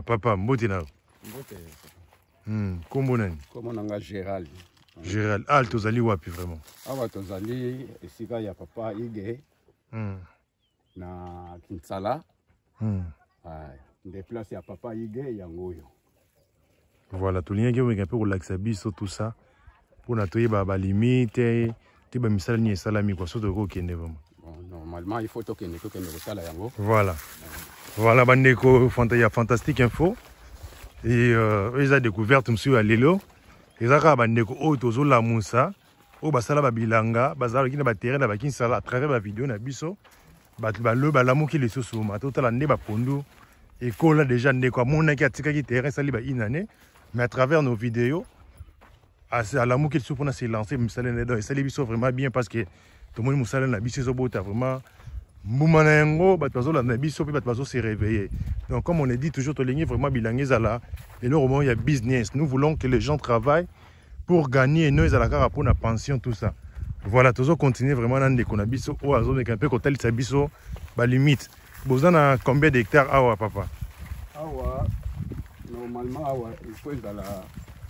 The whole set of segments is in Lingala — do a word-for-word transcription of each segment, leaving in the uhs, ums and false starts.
papa, mbote na. Mbote. Hmm, kombo nani? Kombo nanga Gérald. Gérald, ah, tozali wapi vraiment? Awa tozali esika ya papa Ige. Hmm. Na Kinsala. Hmm. Ouais, des places ya papa Ige yangoyo. Voilà, tout lien qui est un peu relaxé biso tout ça. Pour n'atoyer ba ba limite, ti ba misala ni salami quoi, surtout ko kende vraiment. Normalement, il faut que nous fassions. Voilà. Voilà, bandeko fanta fantastique info. Et euh, ils ont découvert monsieur Alelo. Ils ont bandeko o tozo la musa, o basala ba bilanga, bazala ki na ba terrain na ba kinsala à travers la vidéo na biso. Ba ba le ba lamu ki le soso ma total ne ba pondu. Et kola déjà ndeko mona ki atika ki terrain sali ba inane, mais à travers nos vidéos à l'amour qu'il pour se lancer, et ça les vraiment bien parce que tout le monde moussala na biso bota vraiment moumanengo batazo la na biso pe batazo se réveiller. Donc comme on a dit toujours to ligné vraiment bilangeza là et le moment il y a business. Nous voulons que les gens travaillent pour gagner nous à la cara pour la pension tout ça. Voilà, toujours continuer vraiment dans des konabiso au azone un peu côté sa biso ba limite. Besoin à combien d'hectares awa papa? Awa normalement awa il faut dans la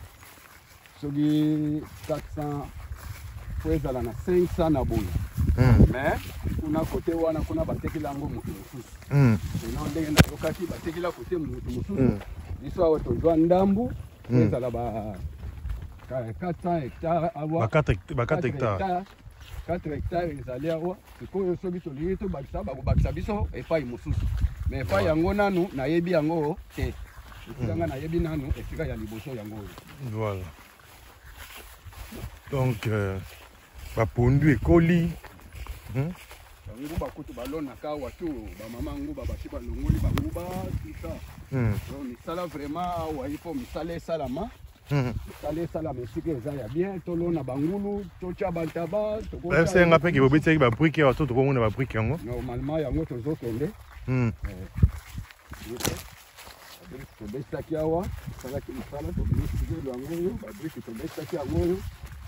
sogi quatre cents faut être dans cinq cents na boule. Mais on a côté wana kuna bateki lango mutu mususu. Mm. Sinon ndenge na lokati bateki la côté mutu mususu. Biso awa to jwa ndambu faut être là ba quatre cents hectares awa. Ba quatre hectares. quatre hectares ezali awa. Siko sogi to liye to bakisa ba bakisa biso e pa mususu. Mais pa yango nanu na yebi yango te. Esika na yebi nanu esika ya liboso yango. Voilà. Donc, euh, bah pondu et colis. Hum? Nguba kutu balona ka watu ba mama nguba bashiba longoli ba nguba tout ça. Hum. Donc misala vraiment wa il faut misala salama. Hum. Misala salama sike za ya bien tolona bangulu tocha bantaba to ko. Est-ce que ngapé ki bobeti ki ba brique wa to to ko na ba brique yango? Normalement yango to zo kende. Hum. To besta ki awa, sala ki misala to bista ki yango, ba brique to besta ki yango.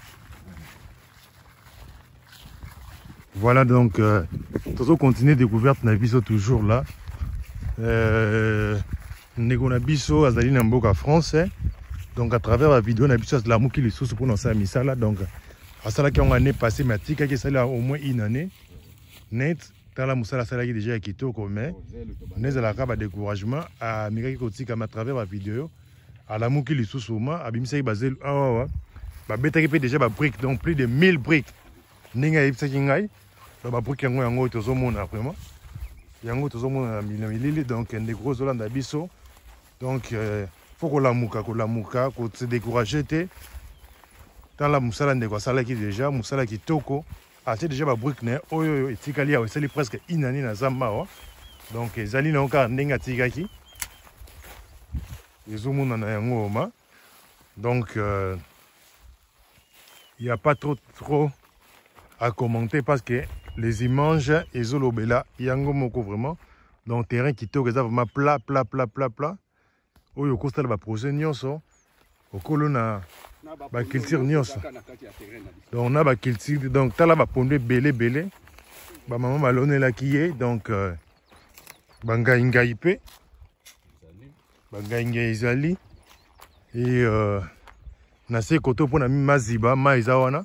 Voilà donc, euh, toujours continuer découverte na biso toujours là. Euh, Nego na biso azali na mboka français. Donc à travers la vidéo na biso la muki les sources pour nous ça misala donc à ça là qui on année passé mais tika qui ça là au moins une année net tala musala ça là qui déjà kitoko mais nous la ka ba découragement à mika qui kotika à travers la vidéo à la muki les sources au moins abimisa basé ah ouais ba beta qui déjà ba briques donc plus de mille briques ninga ipsa kingai ba briques yango yango tozomona vraiment yango tozomona na milili donc des gros Hollande biso donc euh, faut que la muka ko la muka ko se décourager te dans la musala ndeko sala qui déjà musala qui toko a c'est déjà ba brique ne oyo etikali ya c'est presque inani na zamba wa donc ezali na ka ndinga tikaki ezomona na yango ma donc il euh, y a pas trop trop à commenter parce que les images ezolobela yango moko vraiment donc terrain qui toko vraiment plat plat plat plat plat oyo kostala ba projet nyonso okolo na ba culture nyonso donc on a ba culture donc tala ba pondu belé belé ba maman balone la kié donc euh, bangai ngai pe bangai ngai ezali et euh, na se koto pona maziba maiza wana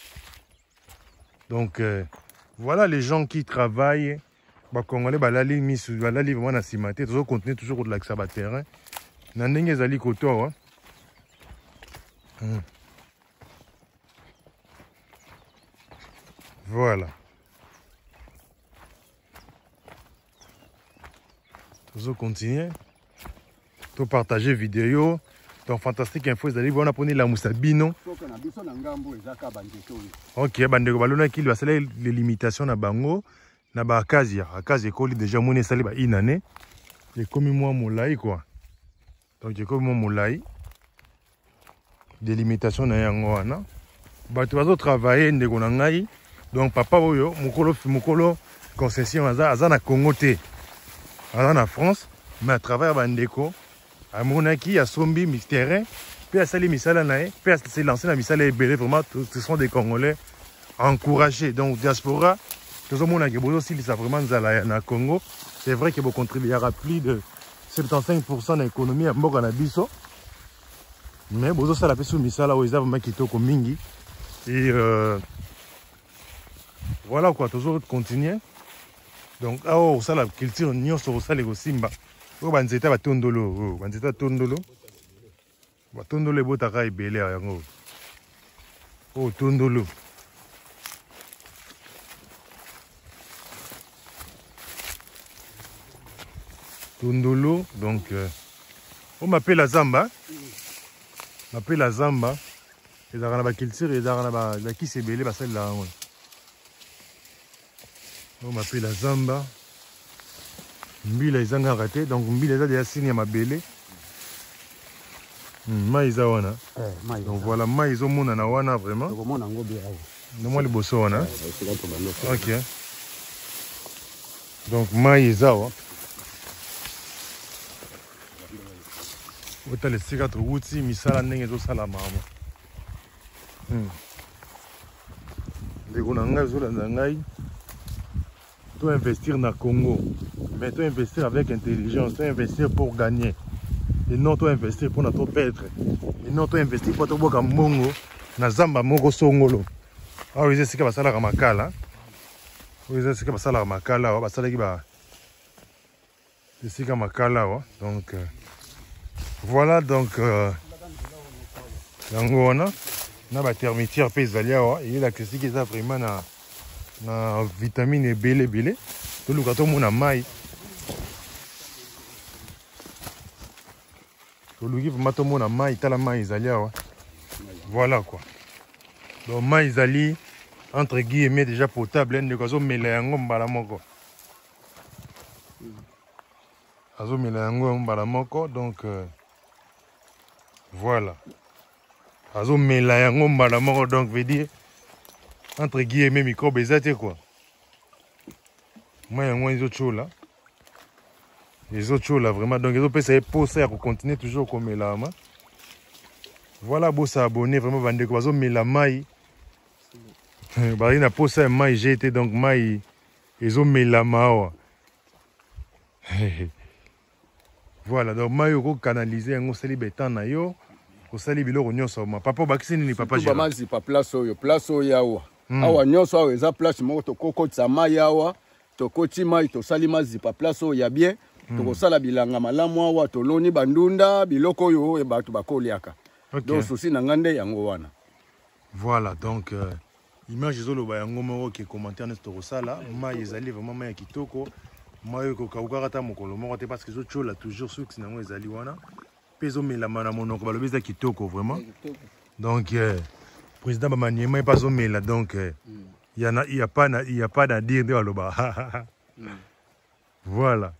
donc euh, voilà les gens qui travaillent ba congolais balali misu balali vraiment na simate toujours continuer toujours de l'accès ba terrain na ndenge ezali koto awa hmm. Voilà toujours continuer to partager vidéo donc fantastique info ezali bona poni la musabino ok bandeko balona ki basala les limitations na bango na ba akazi akazi ekoli déjà moni esali ba inane ekomi mwa molai quoi. Donc j'ai comme mon moulay des limitations na yango wana bato bazo travailler ndeko na ngai donc papa oyo mukolo mukolo concession aza aza na Congo te aza na France mais à travers bandeko amonaki ya sombi mystère puis asali misala nae puis se lancer na misala ebele vraiment ce sont des Congolais encouragés donc diaspora tout le monde a besoin aussi ça vraiment nzala na Congo c'est vrai que vous contribuera plus de soixante-quinze pour cent d'économie à mboka na biso. Mais bozo sala pe sou misala o eza vraiment kitoko mingi. Et euh, voilà quoi, toujours continuer. Donc ah oh ça la culture nyonso so sala ko simba. O banzeta ba tondolo, o banzeta tondolo. Ba tondolo botaka ibele yango. Oh tondolo. Tondolo, donc euh, on m'appelle la Zamba. On m'appelle la Zamba. Et dans la culture, et dans la qui s'est belé, celle là. On m'appelle la Zamba. Mbila ils ont raté, donc Mbila ils ont déjà signé ma belé. Maïza wana. Donc voilà, maïzo mona na wana vraiment. Donc mona ngo bien. Non moi le bosso wana. OK. Donc maïza wa. Ota le cigarette wuti misala ndenge zo sala mama. Hmm. Ndeko na ngai zo la ngai. Tu dois investir dans le Congo. Mais tu dois investir avec intelligence, tu dois investir pour gagner. Et non, tu dois investir pour notre perdre. Et non, tu dois investir pour notre boka mongo. Na zamba moko songolo. Ah oui, c'est que ça la ramakala. Oui, c'est que ça la ramakala. Bah ça qui va. C'est que makala. Donc euh, voilà donc. Euh, yango wana na ba termitière pe zalia wa. Et la question qui est vraiment na na vitamine belé belé. Tout le gâteau mon amai. Toluki mato mona mai tala mai izali awa. Voilà quoi. Donc mai izali entre guillemets déjà potable ne kozo mela yango mbala moko. Azo mela yango mbala moko donc euh, voilà. Azo mela yango mbala moko donc veut dire entre guillemets microbe ezate quoi. Moi yango izo chola. Les autres choses là vraiment donc ils ont essayé pour ça pour continuer toujours comme là ma. Voilà beau s'abonner vraiment vendre quoi mais la maille bah il a posé maille j'ai été donc maille ils ont mis la maille. Voilà donc maille ko canaliser ngo sali betan na yo ko sali biloko nyonso ma papa vaccine ni papa j'ai pas mal pas place yo place yo yawa awa nyonso awa eza place moko to kokotsa maille yawa to koti maille to sali mazi pa place yo ya bien. To sala bilanga malamu awa to loni bandunda biloko yo e batu bakoliaka. Donc souci na ngande yango wana. Voilà donc euh, image zolo ba yango moko qui commenter en to sala ma ezali vraiment ma kitoko ma yo ko kaukata mokolo moko te parce que zo chola toujours ceux qui nango ezali wana peso mela mana monoko ba lobeza kitoko vraiment. Donc euh, président ba maniema pas zo mela donc il euh, y en a il y a pas il y a pas à dire de aloba. Voilà.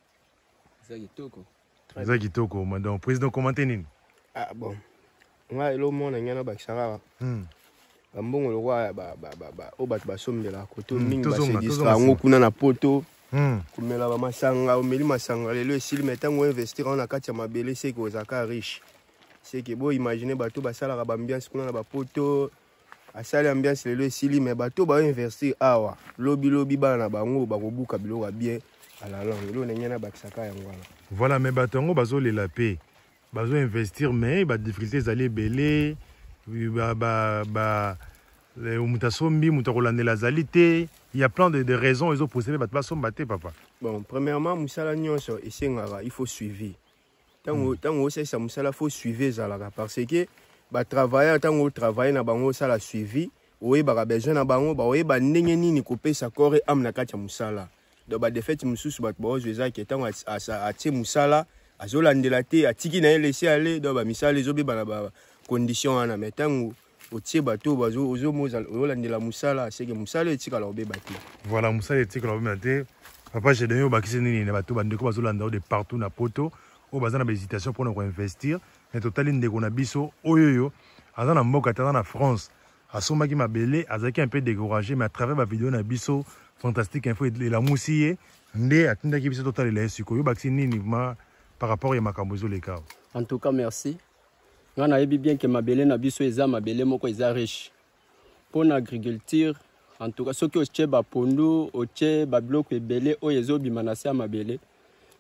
Eza kitoko donc président commenter nini? Ah bon. Nga elo mona nyana ba kisara. Hmm. Bambongo lo kwa ba ba ba ba o bat ba sombela koto mingi ba se distra ngo kuna na poto. Hmm. Kumela ba masanga o meli masanga lelo esili metango investir on na kati ya mabele c'est que ozaka riche. C'est que bo imaginer bato ba sala ba ambiance kuna na ba poto. Asali ambiance lelo esili mais bato ba investir awa. Lobi lobi ba na bango ba kobuka biloko bien. Voilà, mais batongo bazo les la paix. Bazo investir mais ba difficultés aller belé ba ba ba les mutasombi mutakolande la zalité, il y a plein de, de raisons ils ont posé ba baso mbaté papa. Bon, premièrement musala nyonso esengara, il faut suivre. Tango tango c'est ça musala faut suivre zalaka parce que ba travailler tango travailler na bango ça la suivi, oye ba besoin na bango ba oye ba ndenge nini ko pesa corps am na kati ya musala. Donc ba défaite mususu bat bo jeza ki tango a atie musala azolandela te atiki na laisser aller donc ba misala ezobe ba na ba condition ana metango otie bato bazo ozo moza olandela musala c'est que musala etika la obe bati. Voilà musala etika la obe bati. Papa j'ai donné au bakisi nini na bato bandeko bazolanda de partout na poto o bazana ba hésitation pour nous investir mais total ndeko na biso oyoyo azana mboka tata na France asomaki mabele azaki un peu découragé mais à travers ma vidéo na biso fantastique info et la moussier ndé atindaki biso total la siko yo bakisi nini ma par rapport à makambozo les cas. En tout cas merci. On a bien que mabele na biso eza mabele moko eza riche. Pour l'agriculture en tout cas ce que oche ba pondu oche ba bloc ebele o ezo bimanasi ya mabele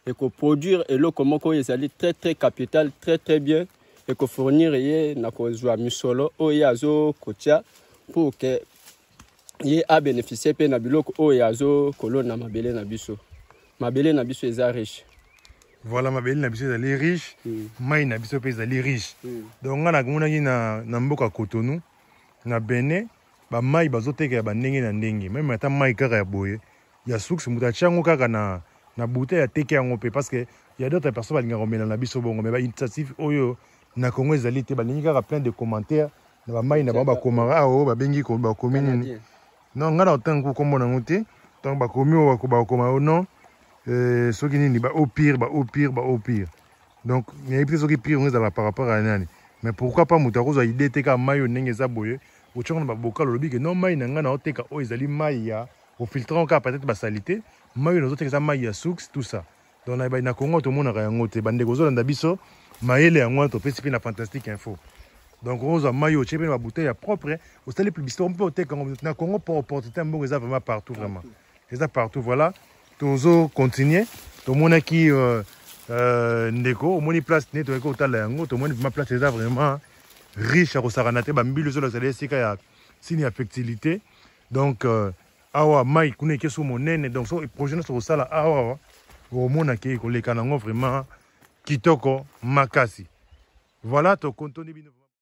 et que produire et le comment ils allaient très très capital très très bien et que fournir et na ko joa misolo o yazo kotia pour que y a bénéficié pe na biloko o yazo kolon na mabele na biso mabele na biso eza riche. Voilà, mabele na biso ezali riche, mm. mai na biso pe ezali riche. Mm. Donc nga na komona na na mboka Cotonou na Benin ba mai bazoteka ya bandenge na ndenge même ata mai kaka ya boye ya source muta chango kaka na na bouteille ya teke yango pe parce que il y a d'autres personnes qui ont na biso bongo mais ba initiative oyo na Congo ezali te ba lingi kaka plein de commentaires na ba mai na ba komara o ba bengi ko ba komini non nga na tango kombo na ngote donc ba komi o ba koma non euh ce qui ni ba au pire ba au pire ba au pire donc il y a plus ce qui pire on est par rapport à nani mais pourquoi pas muta ko za idée te ka mai ndenge za boye o tchonga ba bokalo lobi que non mai na nga na oteka o ezali mai ya au filtrant ka peut-être ba salité mai na oteka za mai ya source tout ça donc na ba na Congo to mona ka ngote bande ko zo landa biso maele ya ngwa to pesi na fantastique info donc on a maillot chez la bouteille à propre au stade publicitaire on peut oteka na Congo pour opportunité mbongo za vraiment partout vraiment et ça partout voilà tozo continuer to mona ki euh ndeko moni place net to ko tala yango to moni ma place eza vraiment riche à Rosaranate bambilo zo la sika ya signe ya fertilité donc awa mai kune keso monene donc so projet no so sala awa au mona ki ko le kanango vraiment kitoko makasi voilà to contenu